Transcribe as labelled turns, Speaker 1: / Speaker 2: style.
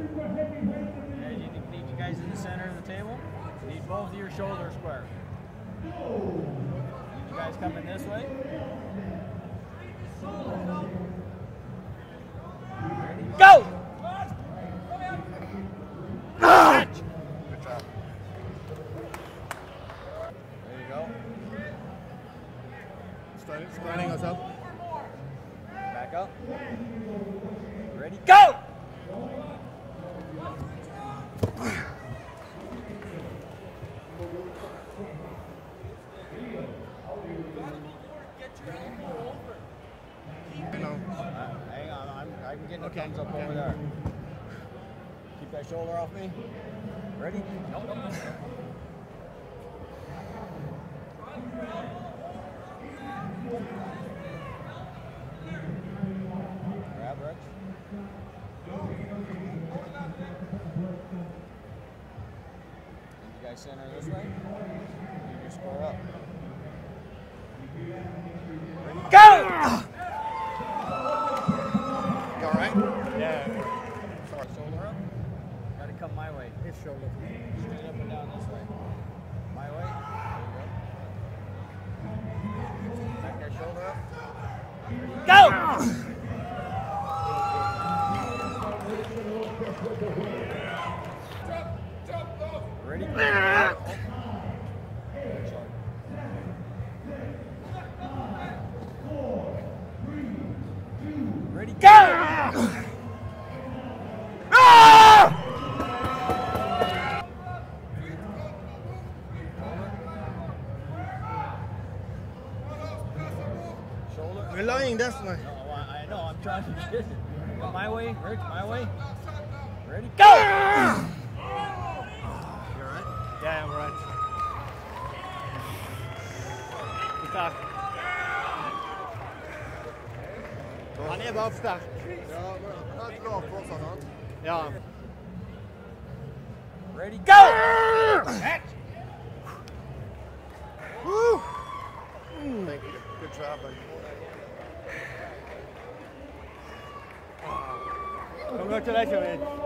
Speaker 1: Okay, need you guys in the center of the table. Need both of your shoulders square. Need you guys coming this way. Ready? Go! Catch!
Speaker 2: Good job.
Speaker 1: There you go.
Speaker 2: Standing us up.
Speaker 1: Back up. Ready? Go! Hang on, I'm getting a thumbs up over there. Keep that shoulder off me. Ready? Nope. Grab, Rex. You guys center this way. You just square up. Ready? Go!
Speaker 2: You all right?
Speaker 1: Yeah. Shoulder up. Gotta come my way.
Speaker 2: His shoulder.
Speaker 1: Straight up and down this way. My way. There you go. Back that shoulder up. Go! Ready? Ready? Go! Shoulder.
Speaker 2: We're lying this way.
Speaker 1: No, I know. I'm trying to get it. My way, Rich. My way. Ready? Go!
Speaker 2: You alright?
Speaker 1: Yeah, I'm right. Stark. Han är bara stark.
Speaker 2: Ja, men han är inte bra på oss, han.
Speaker 1: Ja. Ready? Go! Catch!
Speaker 2: Woo! Thank you. Good job, buddy.
Speaker 1: Congratulations, man.